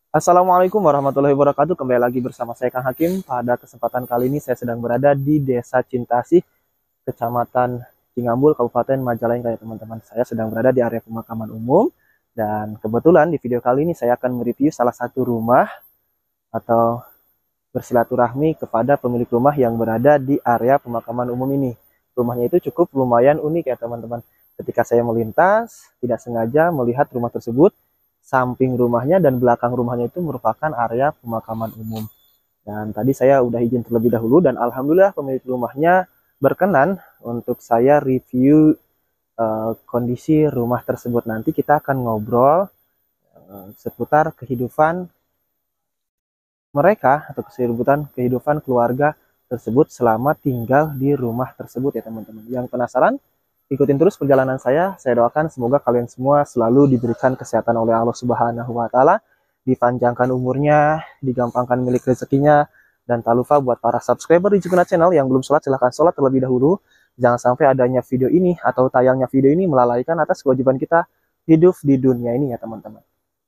Assalamualaikum warahmatullahi wabarakatuh. Kembali lagi bersama saya Kang Hakim. Pada kesempatan kali ini saya sedang berada di Desa Cintasi, Kecamatan Cingambul, Kabupaten Majalengka ya teman-teman. Saya sedang berada di area pemakaman umum dan kebetulan di video kali ini saya akan mereview salah satu rumah atau bersilaturahmi kepada pemilik rumah yang berada di area pemakaman umum ini. Rumahnya itu cukup lumayan unik ya teman-teman. Ketika saya melintas, tidak sengaja melihat rumah tersebut, samping rumahnya dan belakang rumahnya itu merupakan area pemakaman umum. Dan tadi saya udah izin terlebih dahulu dan alhamdulillah pemilik rumahnya berkenan untuk saya review kondisi rumah tersebut. Nanti kita akan ngobrol seputar kehidupan mereka atau kehidupan keluarga tersebut selama tinggal di rumah tersebut ya teman-teman. Yang penasaran? Ikutin terus perjalanan saya. Saya doakan semoga kalian semua selalu diberikan kesehatan oleh Allah Subhanahu wa taala, dipanjangkan umurnya, digampangkan milik rezekinya, dan tak lupa buat para subscriber di Jukuna Channel yang belum sholat silahkan sholat terlebih dahulu. Jangan sampai adanya video ini atau tayangnya video ini melalaikan atas kewajiban kita hidup di dunia ini ya teman-teman.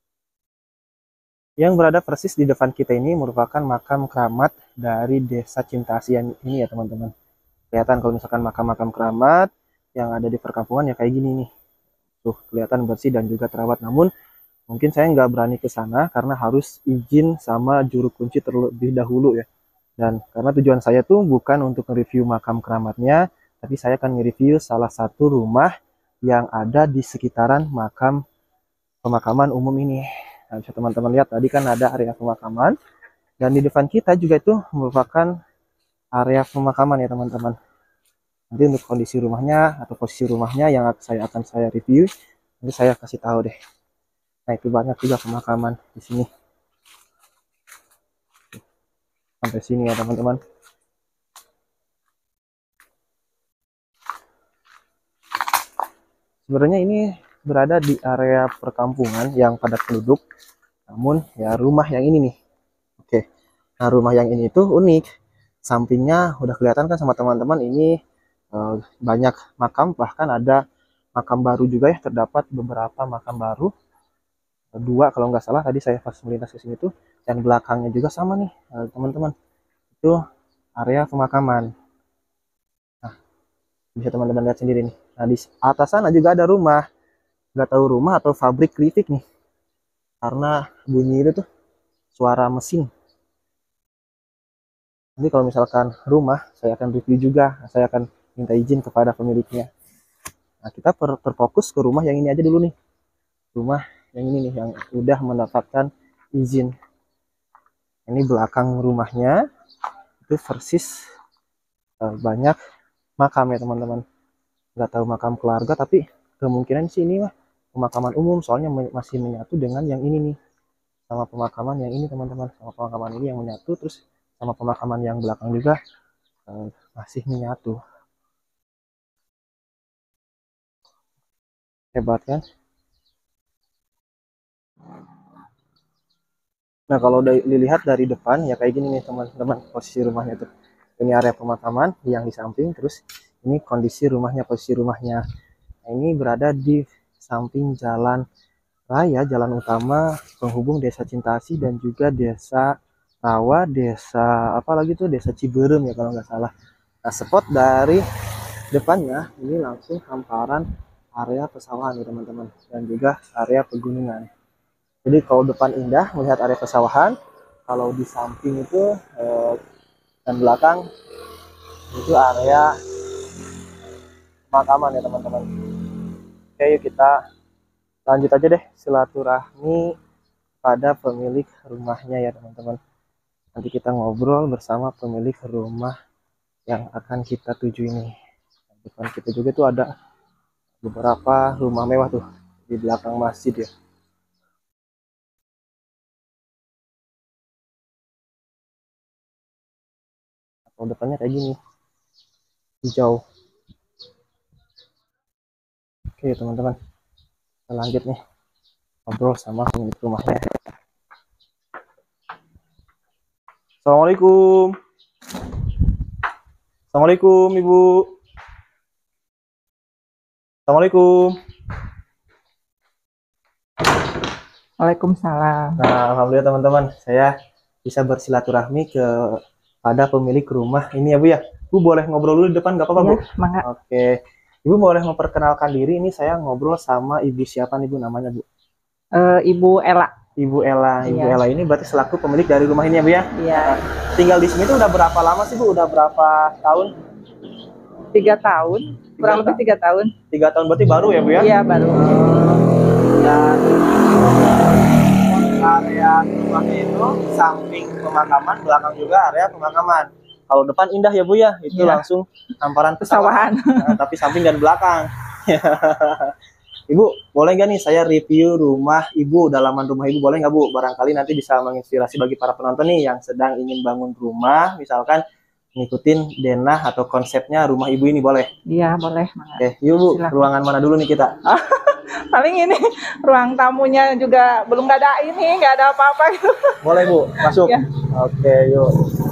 Yang berada persis di depan kita ini merupakan makam keramat dari Desa Cintasian ini ya teman-teman. Kelihatan kalau misalkan makam-makam keramat yang ada di perkampungan ya kayak gini nih. Tuh kelihatan bersih dan juga terawat. Namun mungkin saya nggak berani ke sana karena harus izin sama juru kunci terlebih dahulu ya. Dan karena tujuan saya tuh bukan untuk nge-review makam keramatnya, tapi saya akan nge-review salah satu rumah yang ada di sekitaran makam pemakaman umum ini. Nah, bisa teman-teman lihat tadi kan ada area pemakaman dan di depan kita juga itu merupakan area pemakaman ya teman-teman. Nanti untuk kondisi rumahnya atau posisi rumahnya yang akan saya review, nanti saya kasih tahu deh. Nah itu banyak juga pemakaman di sini sampai sini ya teman-teman. Sebenarnya ini berada di area perkampungan yang padat penduduk, namun ya rumah yang ini nih. Oke, nah rumah yang ini tuh unik. Sampingnya udah kelihatan kan sama teman-teman ini banyak makam, bahkan ada makam baru juga ya, terdapat beberapa makam baru, dua kalau nggak salah tadi saya pas melintas ke sini tuh, dan belakangnya juga sama nih teman-teman, itu area pemakaman. Nah, bisa teman-teman lihat sendiri nih. Nah di atas sana juga ada rumah, nggak tahu rumah atau pabrik keripik nih, karena bunyi itu tuh suara mesin. Nanti kalau misalkan rumah saya akan review juga, saya akan minta izin kepada pemiliknya. Nah kita terfokus ke rumah yang ini aja dulu nih, rumah yang ini nih yang udah mendapatkan izin. Ini belakang rumahnya itu persis banyak makam ya teman-teman. Nggak tahu makam keluarga tapi kemungkinan sih ini mah pemakaman umum, soalnya masih menyatu dengan yang ini nih, sama pemakaman yang ini teman-teman, sama pemakaman ini yang menyatu, terus sama pemakaman yang belakang juga masih menyatu. Hebat kan? Nah kalau dilihat dari depan ya kayak gini nih teman-teman posisi rumahnya tuh. Ini area pemakaman yang di samping, terus ini kondisi rumahnya, posisi rumahnya. Nah, ini berada di samping jalan raya, jalan utama penghubung Desa Cintasi dan juga Desa Rawa, Desa apa lagi tuh, Desa Ciberem ya kalau nggak salah. Nah, spot dari depannya ini langsung hamparan area pesawahan ya teman-teman, dan juga area pegunungan. Jadi kalau depan indah melihat area pesawahan, kalau di samping itu dan belakang itu area pemakaman ya teman-teman. Oke, yuk kita lanjut aja deh silaturahmi pada pemilik rumahnya ya teman-teman. Nanti kita ngobrol bersama pemilik rumah yang akan kita tuju ini. Depan kita juga tuh ada beberapa rumah mewah tuh di belakang masjid ya. Kalau depannya kayak gini, hijau. Oke teman-teman, kita lanjut nih ngobrol sama pemilik rumahnya. Assalamualaikum. Assalamualaikum Ibu. Assalamualaikum. Waalaikumsalam. Nah, alhamdulillah teman-teman, saya bisa bersilaturahmi pada pemilik rumah ini ya Bu ya. Bu boleh ngobrol dulu di depan nggak apa-apa Bu? Iya, mangga. Oke. Ibu boleh memperkenalkan diri, ini saya ngobrol sama Ibu siapa nih Bu namanya Bu? Ibu Ela. Ibu Ela. Ibu Iya. Ela ini berarti selaku pemilik dari rumah ini ya Bu ya? Iya. Tinggal di sini tuh udah berapa lama sih Bu? Udah berapa tahun? 3 tahun, kurang lebih 3 tahun. 3 tahun berarti baru ya Bu ya? Iya, baru. Dan area rumahnya itu samping pemakaman, belakang juga area pemakaman. Kalau depan indah ya Bu ya, itu Iya. langsung hamparan Pesawahan. Nah, tapi samping dan belakang. Ibu, boleh nggak nih saya review rumah Ibu, dalaman rumah Ibu, boleh nggak Bu? Barangkali nanti bisa menginspirasi bagi para penonton nih yang sedang ingin bangun rumah, misalkan ngikutin denah atau konsepnya rumah Ibu ini, boleh? Iya, boleh. Mangga. Oke, yuk Bu, Silakan. ruangan mana dulu nih kita? Paling ini ruang tamunya juga belum nggak ada apa-apa gitu. Boleh Bu, masuk. Ya. Oke, yuk.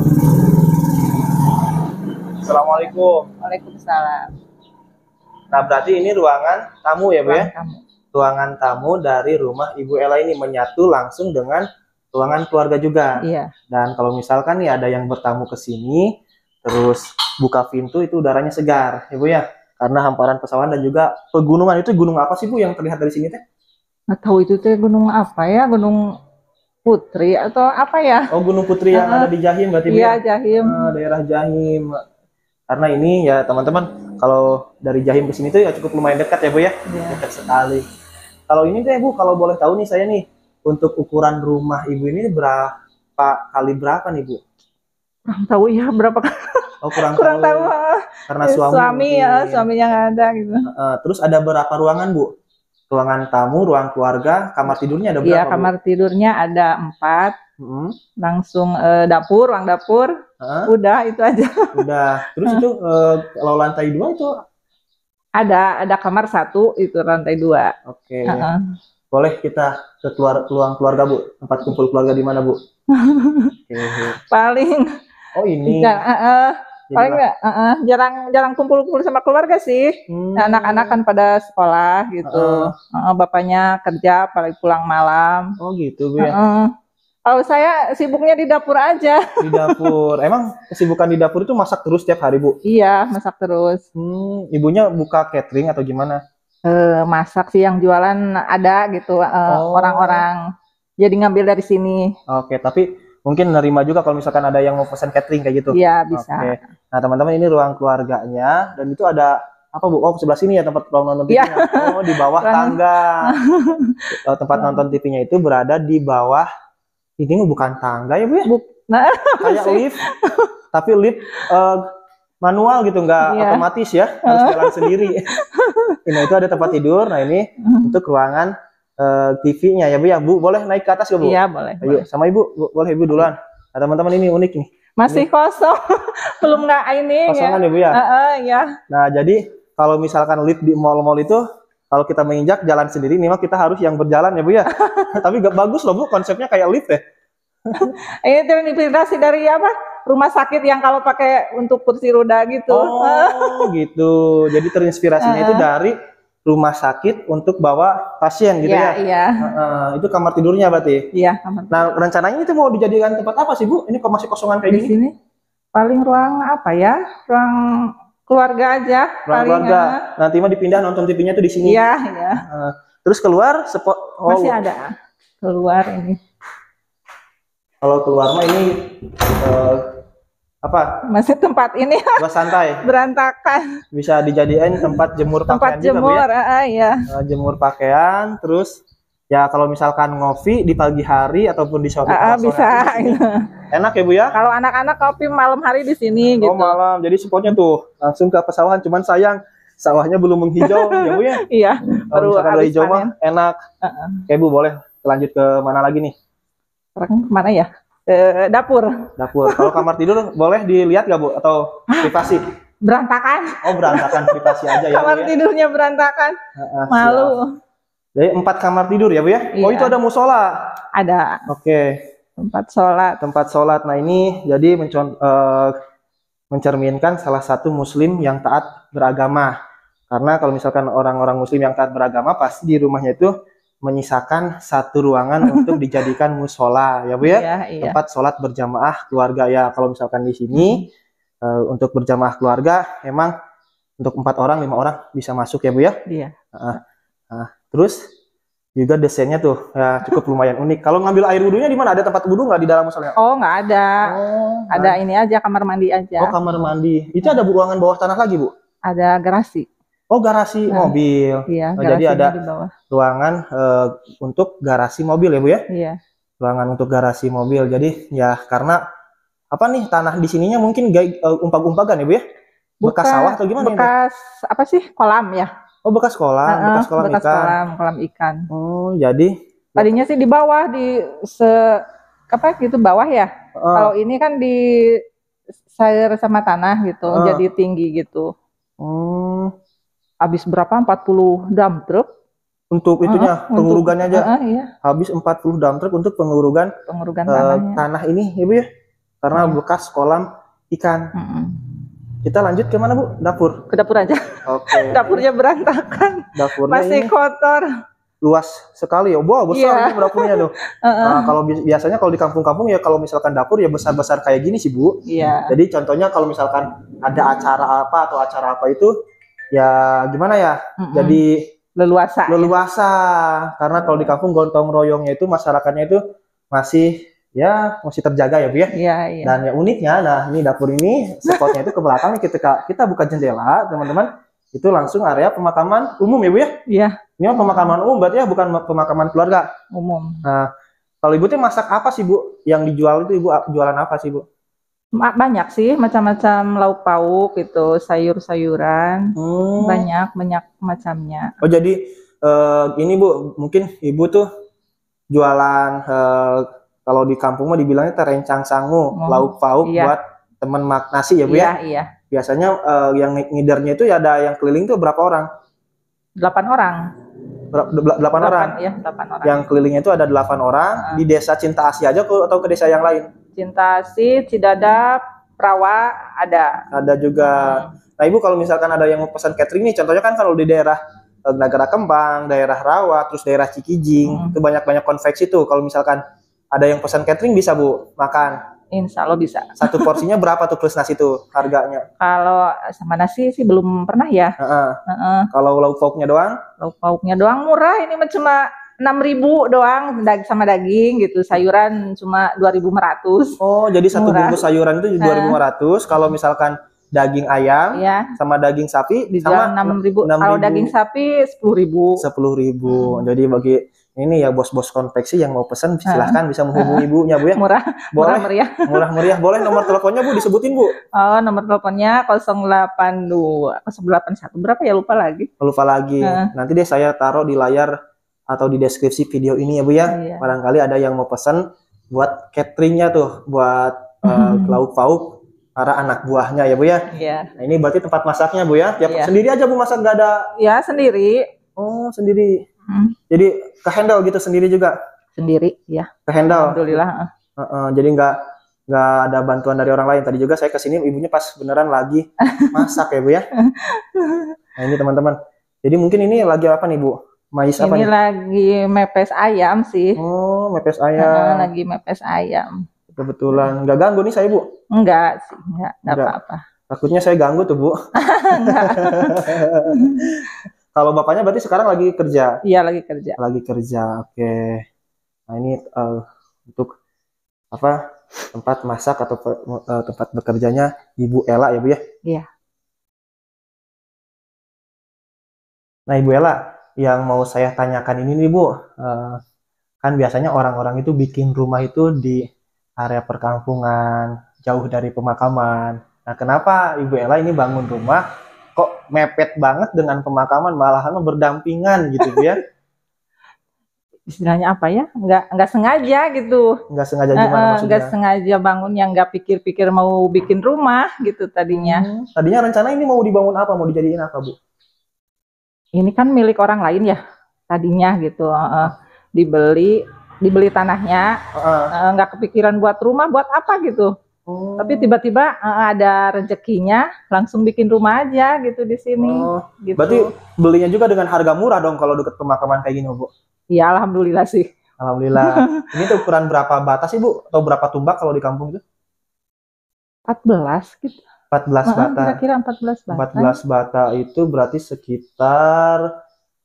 Assalamualaikum. Waalaikumsalam. Nah, berarti ini ruangan tamu ya Bu ya? Ruang tamu. Ruangan tamu dari rumah Ibu Ela ini menyatu langsung dengan ruangan keluarga juga. Iya. Dan kalau misalkan nih ada yang bertamu ke sini, terus buka pintu itu udaranya segar, ya Bu ya? Karena hamparan pesawahan dan juga pegunungan. Itu gunung apa sih Bu yang terlihat dari sini teh? Nggak tahu itu teh gunung apa ya? Gunung Putri atau apa ya? Oh, Gunung Putri yang ada di Jahim berarti Bu Iya, ya? Jahim. Daerah Jahim. Karena ini ya teman-teman, kalau dari Jahim ke sini tuh ya cukup lumayan dekat ya Bu ya? Iya. Dekat sekali. Kalau ini deh Bu, kalau boleh tahu nih saya nih, untuk ukuran rumah Ibu ini berapa kali berapa nih Bu? Kurang tahu ya berapa Oh, kurang kurang tahu. karena Suami ya, mungkin. suaminya nggak ada gitu. Terus ada berapa ruangan Bu? Ruangan tamu, ruang keluarga, kamar tidurnya ada Iya, berapa Bu? kamar tidurnya ada 4, Hmm, langsung dapur, ruang dapur, udah itu aja. udah. Terus itu kalau lantai 2 itu Ada kamar 1 itu lantai 2. oke. Boleh kita ke ruang keluarga Bu? Tempat kumpul keluarga di mana Bu? Oke. Paling Oh ini. paling jarang kumpul-kumpul sama keluarga sih. Anak-anak kan pada sekolah gitu. Bapaknya kerja paling pulang malam. Oh gitu Bu ya. Kalau saya sibuknya di dapur aja. Di dapur. Emang kesibukan di dapur itu masak terus tiap hari Bu? Iya, masak terus. Ibunya buka catering atau gimana? Masak sih, yang jualan ada gitu. Orang-orang jadi ngambil dari sini. Oke, tapi mungkin nerima juga kalau misalkan ada yang mau pesan catering kayak gitu. Iya, bisa. Oke. Nah teman-teman, ini ruang keluarganya dan itu ada apa Bu? Oh, sebelah sini ya tempat nonton TV-nya. Oh, di bawah tangga. Tempat nonton TV-nya itu berada di bawah. Ini bukan tangga ya Bu ya? Nah, kayak lift, tapi lift manual gitu, nggak otomatis ya, harus jalan sendiri. Nah itu ada tempat tidur. Nah ini untuk ruangan TV-nya ya Bu ya. Bu boleh naik ke atas ya Bu? Iya boleh. Ayo sama Ibu, boleh Ibu duluan. Nah teman-teman, ini unik nih. Masih kosong, belum nggak ini. Kosongan ya Bu ya. Ya. Nah jadi kalau misalkan lift di mall-mall itu, kalau kita menginjak jalan sendiri, nih kita harus yang berjalan ya Bu ya. Tapi gak bagus loh Bu, konsepnya kayak lift ya. Ini terinspirasi dari apa? Rumah sakit yang kalau pakai untuk kursi roda gitu. Oh gitu. Jadi terinspirasinya itu dari rumah sakit untuk bawa pasien gitu ya? Iya. Itu kamar tidurnya berarti? Iya, kamar. Nah rencananya itu mau dijadikan tempat apa sih Bu? Ini kok masih kosongan kayak di sini? Paling ruang apa ya? Ruang keluarga aja. Ruang keluarga. Nanti mah dipindah nonton TV-nya tuh di sini. Iya. Terus keluar masih ada. Keluar ini. Kalau keluar mah ini apa? Masih tempat ini. Buat santai. Berantakan. Bisa dijadiin tempat jemur pakaian. Tempat jemur, juga, Bu ya? Iya. Jemur pakaian, terus ya kalau misalkan ngopi di pagi hari ataupun di sore bisa. Enak ya Bu ya? Kalau anak-anak kopi malam hari di sini gitu. Oh malam, jadi spotnya tuh langsung ke pesawahan. Cuman sayang sawahnya belum menghijau ya Bu ya? Iya. Kalau misalkan udah hijau mah enak. Oke Bu, boleh lanjut ke mana lagi nih? Kemana ya? Dapur. Dapur. Kalau kamar tidur boleh dilihat gak Bu? Atau privasi? Berantakan. Oh berantakan, privasi aja ya. Kamar tidurnya berantakan. Malu. Jadi 4 kamar tidur ya Bu ya? Iya. Oh itu ada musola? Ada. Oke. Tempat sholat. Nah ini jadi mencerminkan salah satu muslim yang taat beragama. Karena kalau misalkan orang-orang muslim yang taat beragama, pasti di rumahnya itu menyisakan satu ruangan untuk dijadikan musola ya Bu ya. Iya, iya. Tempat sholat berjamaah keluarga ya. Kalau misalkan di sini untuk berjamaah keluarga emang untuk 4 orang 5 orang bisa masuk ya Bu ya. Iya. Terus juga desainnya tuh ya cukup lumayan unik. Kalau ngambil air wudhunya di mana? Ada tempat wudhu nggak di dalam musolanya? Oh, nggak ada. Oh, Ada ini aja, kamar mandi aja. oh, kamar mandi. Itu ada ruangan bawah tanah lagi Bu? Ada garasi. Oh, garasi mobil. Iya, Oh, jadi ada di bawah. ruangan untuk garasi mobil ya Bu ya? Iya. Ruangan untuk garasi mobil. Jadi ya karena apa nih tanah di sininya mungkin umpag-umpagan ya Bu ya? Bekas sawah atau gimana? Bekas apa sih? Kolam ya? Oh, bekas kolam, bekas kolam bekas ikan. kolam ikan. Oh, jadi tadinya sih di bawah apa gitu bawah ya. Kalau ini kan di sayur sama tanah gitu, jadi tinggi gitu. Habis berapa? 40 dump truck. Untuk itunya, pengurugannya aja. Iya. Habis 40 dump truck untuk pengurugan tanah ini ya Bu ya. Karena bekas kolam ikan. Kita lanjut ke mana Bu? Dapur. Ke dapur aja. Oke. Dapurnya berantakan. Dapurnya masih kotor. Luas sekali ya. Wow, besar nih dapurnya tuh. Kalau biasanya kalau di kampung-kampung ya kalau misalkan dapur ya besar-besar kayak gini sih Bu. Iya. Jadi contohnya kalau misalkan ada acara apa atau acara apa itu ya gimana ya? Jadi leluasa. Ya? Karena kalau di kampung gotong royongnya itu masyarakatnya itu masih terjaga ya Bu ya. Iya, iya. Dan yang uniknya, nah ini dapur ini spotnya itu ke belakang ketika kita buka jendela, teman-teman, itu langsung area pemakaman umum ya Bu ya? Iya. Ini pemakaman umum berarti ya, bukan pemakaman keluarga. Umum. Nah, kalau Ibu tuh masak apa sih Bu? Yang dijual itu Ibu jualan apa sih Bu? Banyak sih, macam-macam lauk pauk itu, sayur-sayuran. Banyak macamnya. Oh jadi ini Bu, mungkin Ibu tuh jualan kalau di kampung mah dibilangnya terencang sangu, lauk pauk buat temen nasi ya Bu ya? Iya. Biasanya yang ngidernya itu ya ada yang keliling tuh berapa orang? 8 orang. 8 orang? Iya, 8 orang. Yang kelilingnya itu ada 8 orang di desa Cinta Asih aja atau ke desa yang lain? Cinta Asih, Cidadap, Rawa ada. Ada juga. Nah Ibu kalau misalkan ada yang mau pesan catering nih, contohnya kan kalau di daerah Nagara Kembang, daerah Rawa, terus daerah Cikijing, itu banyak-banyak konveksi tuh. Kalau misalkan ada yang pesan catering bisa Bu makan? Insya Allah bisa. Satu porsinya berapa tuh plus nasi tuh harganya? Kalau sama nasi sih belum pernah ya. Kalau lauk pauknya doang? Lauk pauknya doang murah, ini cuma 6.000 doang sama daging gitu. Sayuran cuma 2.500. Oh, jadi satu bungkus sayuran itu 2.500. Kalau misalkan daging ayam sama daging sapi sama 6.000. Kalau daging sapi 10.000. 10.000. Jadi bagi ini ya bos-bos konveksi yang mau pesan silahkan bisa menghubungi Ibunya Bu ya. Murah meriah. Murah meriah. Boleh nomor teleponnya Bu disebutin Bu? Oh, nomor teleponnya 082 081 berapa ya lupa lagi. Nanti deh saya taruh di layar atau di deskripsi video ini ya Bu ya. Barangkali ada yang mau pesan buat cateringnya tuh, buat lauk pauk para anak buahnya ya Bu ya. Nah, ini berarti tempat masaknya Bu ya. Sendiri aja Bu masak, nggak ada? Ya sendiri. Oh sendiri. Jadi ke handle gitu sendiri juga? Sendiri ya. Ke handle. Alhamdulillah. Jadi nggak ada bantuan dari orang lain. Tadi juga saya kesini ibunya pas beneran lagi masak ya Bu ya. Nah ini teman-teman. Jadi mungkin ini lagi apa nih Bu? Mais apa nih? Ini lagi mepes ayam sih. Oh mepes ayam. Lagi mepes ayam. Kebetulan nggak ganggu nih saya Bu? Enggak sih, enggak apa-apa. Takutnya saya ganggu tuh Bu. Kalau bapaknya berarti sekarang lagi kerja? Iya lagi kerja. Lagi kerja, oke. Nah ini untuk apa tempat masak atau tempat bekerjanya Ibu Ella ya Bu ya? Iya. Nah Ibu Ella, yang mau saya tanyakan ini nih Bu, kan biasanya orang-orang itu bikin rumah itu di area perkampungan, jauh dari pemakaman. Nah kenapa Ibu Ella ini bangun rumah kok mepet banget dengan pemakaman, malahan berdampingan gitu Bu ya? Istilahnya apa ya? Nggak sengaja gitu. Nggak sengaja gimana maksudnya? Nggak sengaja bangun yang nggak pikir-pikir mau bikin rumah gitu tadinya. Tadinya rencana ini mau dibangun apa? Mau dijadiin apa Bu? Ini kan milik orang lain ya tadinya gitu. Dibeli tanahnya, nggak kepikiran buat rumah, buat apa gitu. Tapi tiba-tiba ada rezekinya, langsung bikin rumah aja gitu di sini. Gitu. Berarti belinya juga dengan harga murah dong kalau dekat pemakaman kayak gini Bu? Iya, alhamdulillah sih. Alhamdulillah. Ini tuh ukuran berapa bata sih Bu? Atau berapa tumbak kalau di kampung itu? 14 gitu. 14 bata. Kira-kira 14 bata. 14 bata itu berarti sekitar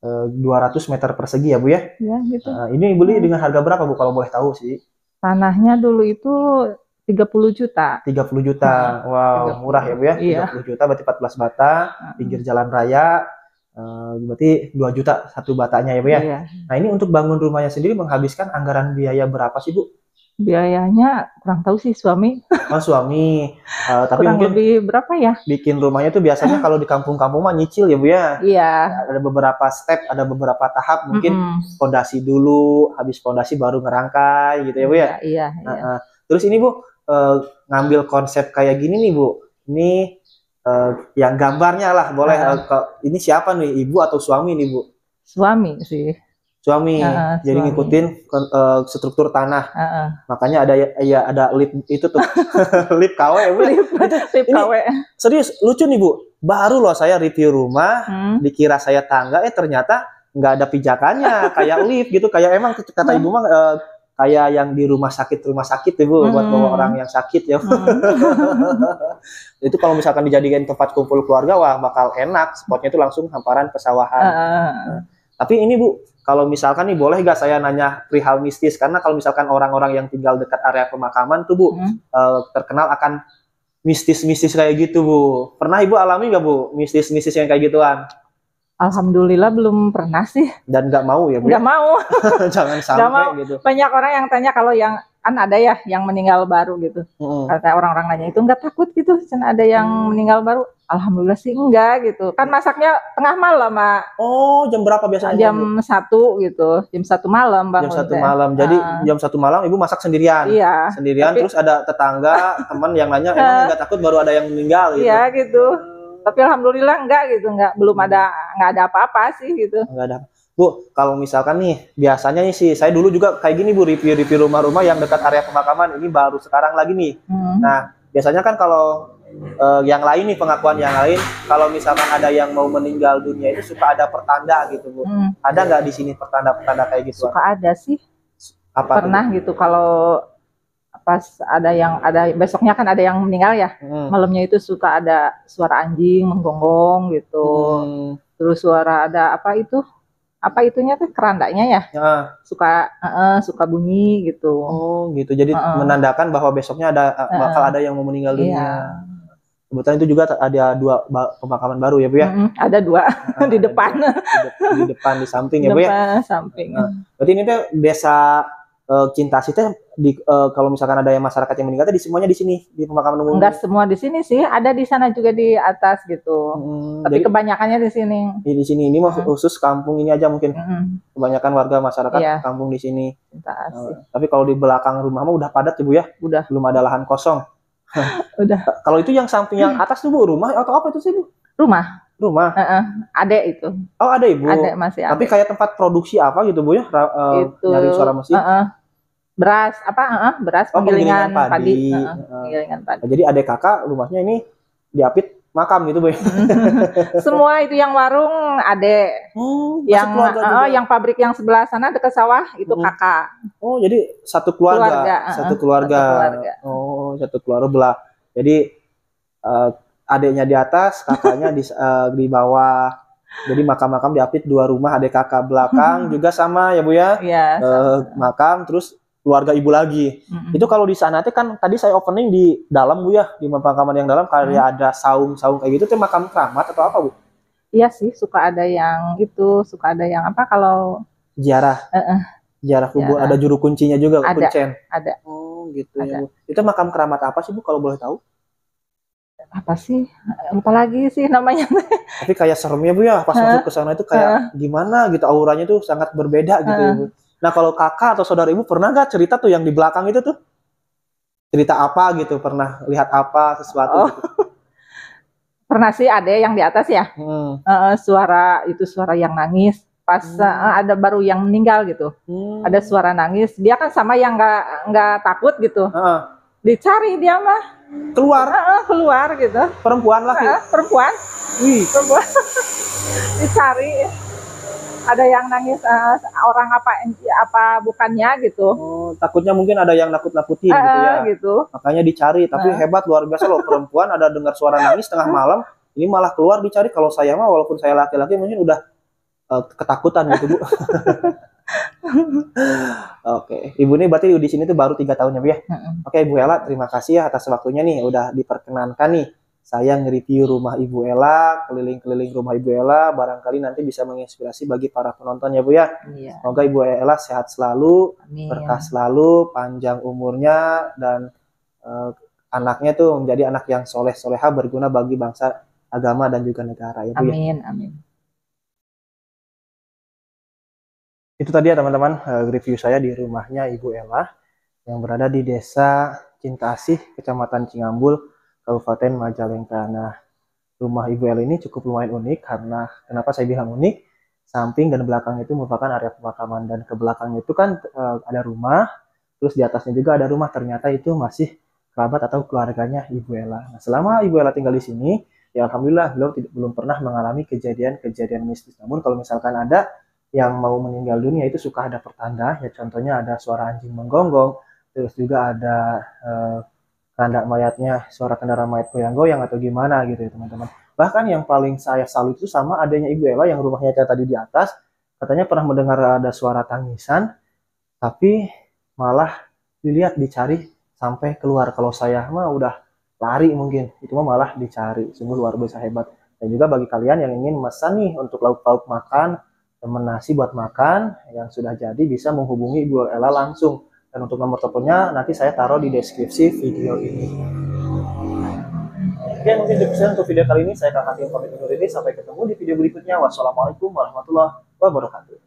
200 meter persegi ya Bu ya? Iya gitu. Ini beli dengan harga berapa Bu kalau boleh tahu sih? Tanahnya dulu itu 30 juta. 30 juta. Wow, 30. Murah ya Bu ya? Iya. 30 juta berarti 14 bata, pinggir jalan raya. Berarti 2 juta satu batanya ya Bu ya? Iya. Nah ini untuk bangun rumahnya sendiri menghabiskan anggaran biaya berapa sih Bu? Biayanya kurang tahu sih suami. Oh suami. Tapi kurang mungkin lebih berapa ya? Bikin rumahnya tuh biasanya kalau di kampung-kampung mah nyicil ya Bu ya? Iya. Ada beberapa step, ada beberapa tahap. Mungkin fondasi dulu, habis fondasi baru ngerangkai gitu ya Bu ya? Iya. Terus ini Bu, ngambil konsep kayak gini nih Bu. Ini yang gambarnya lah boleh. Ini siapa nih, ibu atau suami nih Bu? Suami sih. Suami, jadi suami. Ngikutin struktur tanah. Makanya ada lip itu tuh, lip KW ya Bu. Lip KW. Serius lucu nih Bu. Baru loh saya review rumah, dikira saya tangga, ternyata nggak ada pijakannya, kayak lift gitu, kayak emang kata ibu mah kayak yang di rumah sakit ya Bu, buat bawa orang yang sakit ya. Itu kalau misalkan dijadikan tempat kumpul keluarga, wah bakal enak. Spotnya itu langsung hamparan pesawahan. Tapi ini Bu, kalau misalkan nih boleh gak saya nanya perihal mistis? Karena kalau misalkan orang-orang yang tinggal dekat area pemakaman tuh Bu, terkenal akan mistis-mistis kayak gitu Bu. Pernah Ibu alami gak Bu, mistis-mistis yang kayak gituan? Alhamdulillah belum pernah sih. Dan nggak mau ya Bu? Nggak mau. Jangan sampai gitu. Banyak orang yang tanya kalau yang kan ada ya yang meninggal baru gitu. Kata orang-orang nanya itu nggak takut gitu, ada yang meninggal baru. Alhamdulillah sih enggak gitu. Kan masaknya tengah malam, Mak. Oh, jam berapa biasanya? Jam 1 gitu. Jam 1 malam bangun. Jam 1 malam. Jadi jam 1 malam Ibu masak sendirian. Iya. Sendirian. Tapi, terus ada tetangga, teman yang nanya, emang nggak takut baru ada yang meninggal gitu. Iya gitu. Tapi alhamdulillah enggak gitu, belum ada apa-apa sih gitu. Enggak ada. Bu, kalau misalkan nih, biasanya nih sih, saya dulu juga kayak gini Bu, review rumah-rumah yang dekat area pemakaman, ini baru sekarang lagi nih. Nah, biasanya kan kalau yang lain nih, pengakuan yang lain, kalau misalkan ada yang mau meninggal dunia itu suka ada pertanda gitu Bu. Ada nggak di sini pertanda-pertanda kayak gitu? Suka ada sih. Apa pernah gitu, kalau pas ada besoknya kan ada yang meninggal ya, malamnya itu suka ada suara anjing menggonggong gitu, terus suara ada apa itunya tuh kerandanya ya, suka bunyi gitu. Oh gitu, jadi menandakan bahwa besoknya bakal ada yang mau meninggal dunia. Iya. Kebetulan itu juga ada 2 pemakaman baru ya Bu ya? Ada 2 di depan. Di depan, di samping ya Bu ya? Samping. Berarti ini tuh desa Cintasi teh kalau misalkan ada yang masyarakat yang meninggal di semuanya di sini di pemakaman umum. Enggak semua di sini sih, ada di sana juga di atas gitu. Tapi jadi, kebanyakannya di sini. Di sini ini mah khusus kampung ini aja mungkin. Kebanyakan warga masyarakat kampung di sini. Tapi kalau di belakang rumah mah udah padat ya Bu ya? Udah. Belum ada lahan kosong. Udah. Kalau itu yang samping yang atas tuh Bu, rumah atau apa itu sih Bu? Rumah. Adek itu. Oh ada Ibu. Adek masih ada. Tapi kayak tempat produksi apa gitu Bu ya? Itu nyari suara mesin. Beras beras penggilingan padi. Penggilingan padi. Jadi adek kakak rumahnya ini diapit makam gitu Bu ya. Semua itu yang warung adek. Yang pabrik yang sebelah sana dekat sawah itu kakak. Oh jadi satu keluarga. Satu keluarga. Oh satu keluarga belah. Jadi adeknya di atas, kakaknya di bawah. Jadi makam-makam diapit 2 rumah, adek kakak belakang juga sama ya Bu ya. Iya. Makam terus keluarga ibu lagi. Itu kalau di sana kan tadi saya opening di dalam Bu ya, di pemakaman yang dalam kayak ada saung-saung kayak gitu, itu makam keramat atau apa Bu? Iya sih, suka ada yang apa kalau ziarah. Ziarah kubur, ada juru kuncinya juga, kuncen. Ada. Oh gitu ya Bu. Itu makam keramat apa sih Bu kalau boleh tahu? Apa sih, lupa lagi sih namanya. Tapi kayak seremnya Bu ya, pas masuk ke sana itu kayak gimana gitu, auranya tuh sangat berbeda gitu ya Bu. Nah kalau kakak atau saudara Ibu pernah nggak cerita tuh yang di belakang itu tuh? Cerita apa gitu, pernah lihat apa, sesuatu gitu? Pernah sih, ada yang di atas ya, suara yang nangis, pas ada baru yang meninggal gitu, ada suara nangis, dia kan sama yang nggak takut gitu, dicari dia mah. Keluar gitu. Perempuan laki? Perempuan. Wih. Perempuan. Dicari. ada yang nangis orang apa bukannya gitu. Oh, takutnya mungkin ada yang nakut-nakutin gitu ya. Gitu. Makanya dicari, tapi hebat luar biasa loh perempuan ada dengar suara nangis tengah malam, ini malah keluar dicari. Kalau saya mah walaupun saya laki-laki mungkin udah ketakutan gitu, Bu. Oke, Ibu ini berarti di sini tuh baru 3 tahun ya, Bu ya. Oke, Ibu Ella, terima kasih ya atas waktunya nih, udah diperkenankan nih. Saya nge-review rumah Ibu Ella, keliling-keliling rumah Ibu Ella, barangkali nanti bisa menginspirasi bagi para penonton ya, Bu ya. Iya. Semoga Ibu Ella sehat selalu, Amin. berkah selalu, panjang umurnya, dan anaknya tuh menjadi anak yang soleh-soleha, berguna bagi bangsa, agama, dan juga negara ya, Bu ya. Amin, amin. Itu tadi ya teman-teman review saya di rumahnya Ibu Ella yang berada di Desa Cintasih, Kecamatan Cingambul, Kabupaten Majalengka. Nah, rumah Ibu Ella ini cukup lumayan unik karena kenapa saya bilang unik? Samping dan belakang itu merupakan area pemakaman, dan ke belakangnya itu kan ada rumah, terus di atasnya juga ada rumah, ternyata itu masih kerabat atau keluarganya Ibu Ella. Nah, selama Ibu Ella tinggal di sini, ya alhamdulillah belum pernah mengalami kejadian-kejadian mistis. Namun kalau misalkan ada yang mau meninggal dunia itu suka ada pertanda, ya contohnya ada suara anjing menggonggong, terus juga ada tanda mayatnya, suara kendaraan mayat goyang-goyang atau gimana gitu ya teman-teman. Bahkan yang paling saya salut itu sama adanya Ibu Ella yang rumahnya kayak tadi di atas, katanya pernah mendengar ada suara tangisan, tapi malah dilihat dicari sampai keluar. Kalau saya mah udah lari mungkin, itu mah malah dicari. Sungguh luar biasa hebat. Dan juga bagi kalian yang ingin memesan nih untuk lauk-lauk makan, temen nasi buat makan yang sudah jadi, bisa menghubungi Ibu Ella langsung. Dan untuk nomor teleponnya nanti saya taruh di deskripsi video ini. Oke, mungkin demikian untuk video kali ini. Saya Kak Hakim pamit undur diri. Sampai ketemu di video berikutnya. Wassalamualaikum warahmatullahi wabarakatuh.